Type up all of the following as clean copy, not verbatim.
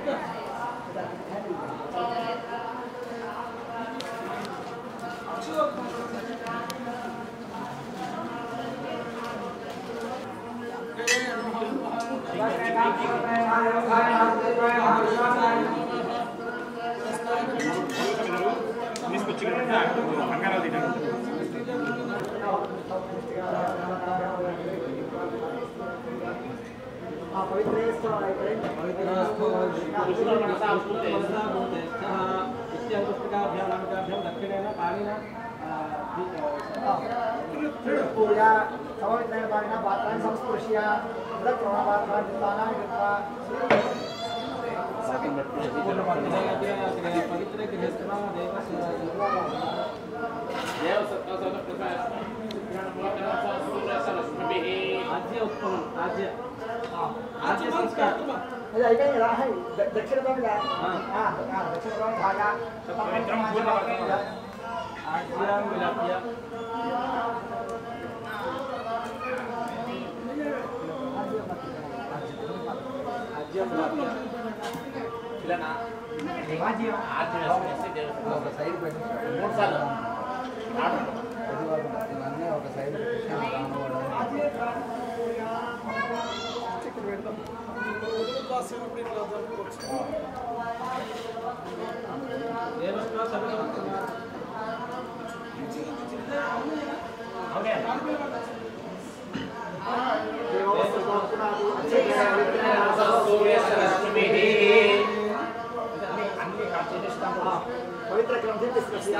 दक्षिणेन पाणिना पूजा समवेतनेन पाणिना पात्राणि संस्पृश्य तत्प्रमाणार्थान् चित्तानां कृत्वा पवित्र गृहस्थनाम आज्य उत्पन्न आज्य संस्कार दक्षिण दक्षिण भागा आज्यां विलाप्य आज्यां विलाप्य इलाना देवाजी आज्य से ఒక సైడ్ పెట్టి మూడు సార్లు ఇవన్నీ ఒక సైడ్ పెట్టి पवित्र ग्रंथि डिस्कसिया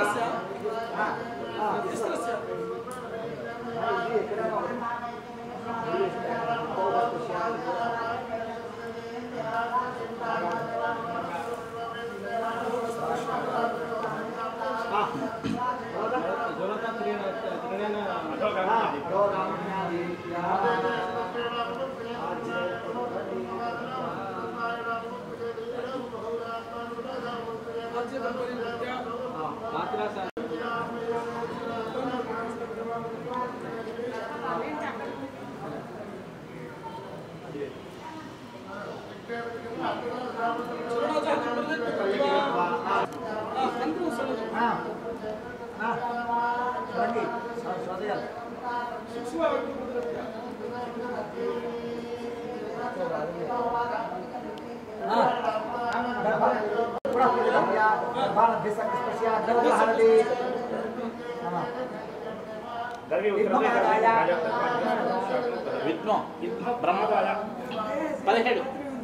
विद्नो ब्रह्मकाल 17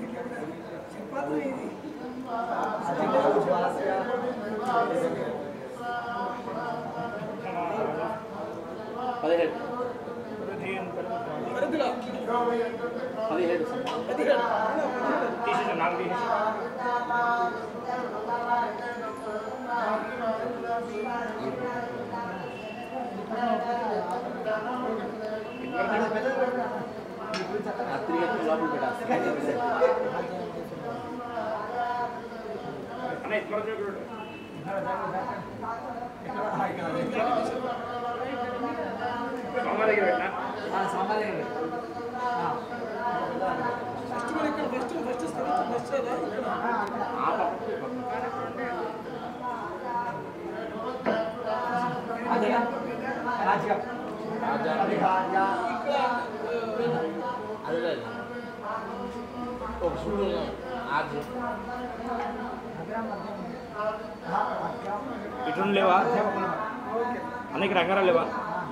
ఇటు లేవా అనేక రకాలు లేవా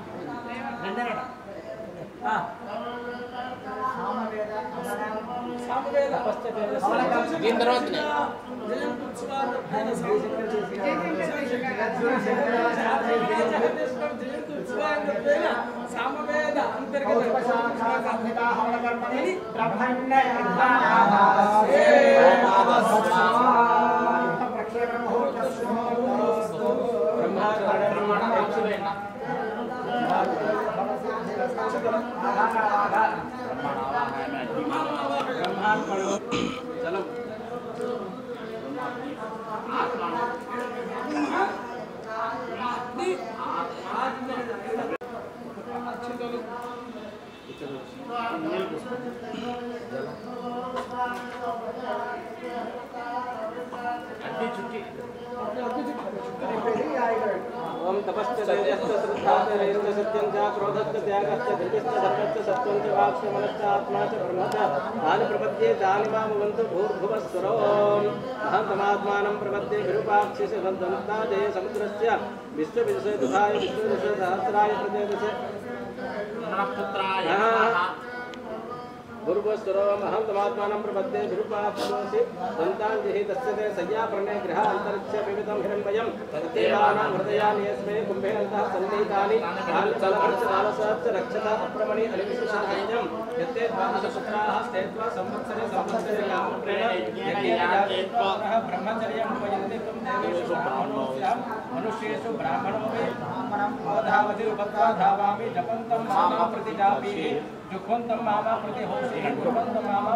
దీని తర్వాత सामवेद अंतर्गत संहिता हवन कर्मणि ब्रह्मण्य प्रक्षेपण मुहूर्तस्तु ब्रह्माण अक्षरेण चलो आत्मा तपश्च धैर्यश्च श्रद्धाश्च धैर्यश्च सत्यं च क्रोधश्च त्यागश्च धृतिश्च धर्मश्च सत्त्वं च वाक् मनश्च आत्मा च ब्रह्म च तानि प्रपद्ये तानि मामवन्तु भूर्भुवः स्वरोम् अहं तमात्मानं प्रपद्ये विरूपाक्षिष सद्वन्तादे समुद्रस्य विश्वविदुषे दुधाय विश्वविदुषे सहस्राय प्रदेशे भूर्भुवस्वरोम् अहं तमात्मानं प्रपद्ये विरूपाक्षिषि दन्ताञ्जिहि तस्य ते सय्यापर्णे गृह अन्तरिक्ष विविधं हिरण्मयं तदेवानां हृदयानि यस्मै कुम्भेनन्तः सन्निहितानि कालसहस्र रक्षता अप्रमणि अलिविशेषायं यत्ते द्वादशपुत्राः स्तेत्वा संवत्सरे संवत्सरे ब्रह्मचर्यम् उपयन्ति तं देवेषु ब्राह्मणोऽस्यां मनुष्येषु ब्राह्मणो मे धावति उपत्वा धावामि जपन्तं मामा प्रतिजापि जुह्वन्तं मामा प्रतिहोषि जुह्वन्तं मामा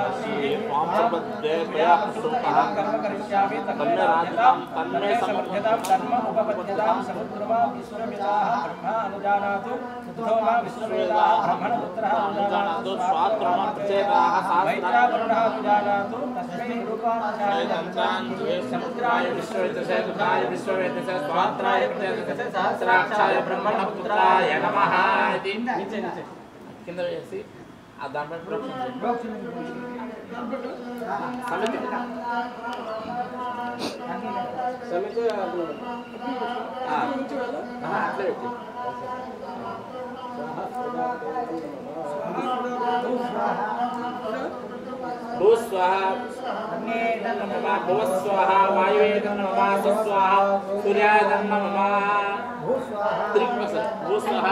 कर्म करिष्यामि तन्मे समर्थ्यतां धर्म उपपद्यतां समुद्रमा विश्ववेदाः ब्रह्मा अनुजानातु उद्धो मा विश्ववेदाः ब्रह्मणपुत्रः अनुजानातु स्वात्रमा प्रचेताः वैत्रा वरुणः अनुजानातु तस्मै रूपानुजानातु समुद्राय विश्ववेदसे दुधाय विश्ववेदसे स्वात्राय प्रचेतसे सहस्राक्षाय ब्रह्मणपुत्राय नमः इति नीचे కింద వేసి ఆ దాంట్లో సమితి అట్లే పెట్టి భూస్వాహ భువస్వాహ వాయువేదన్నమ స్వాహ సూర్యాదన్నమ భూస్వాహ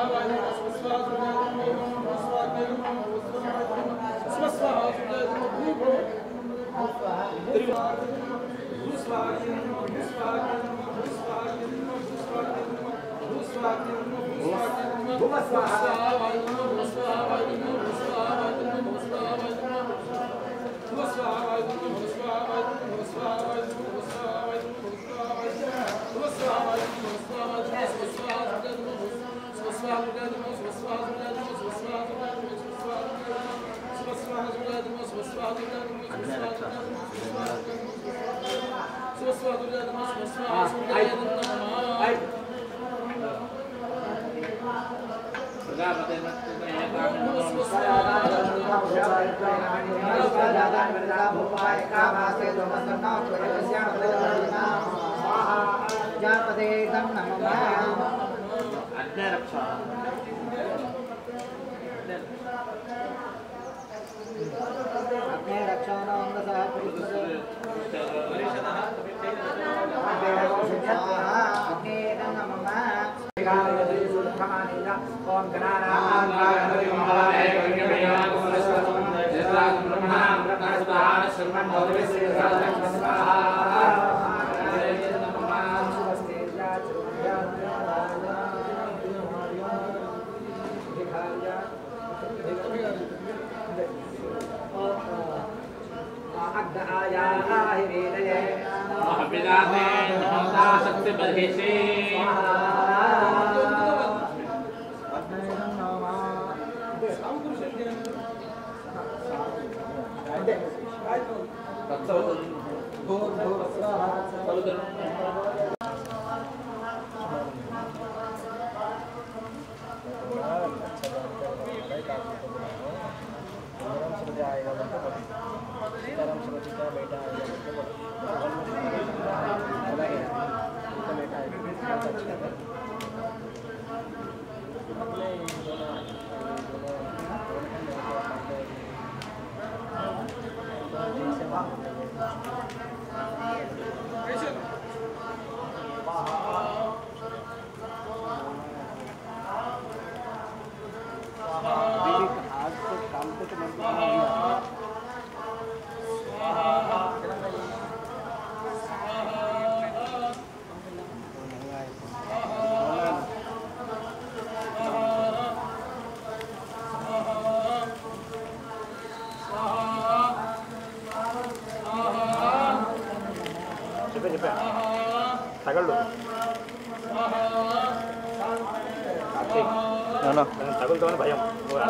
తగులుతామని భయం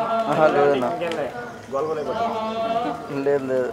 లేదన్నా గోల్గోలైపోతుంది లేదు లేదు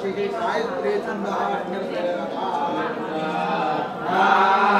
ऋषिः गायत्री छन्दः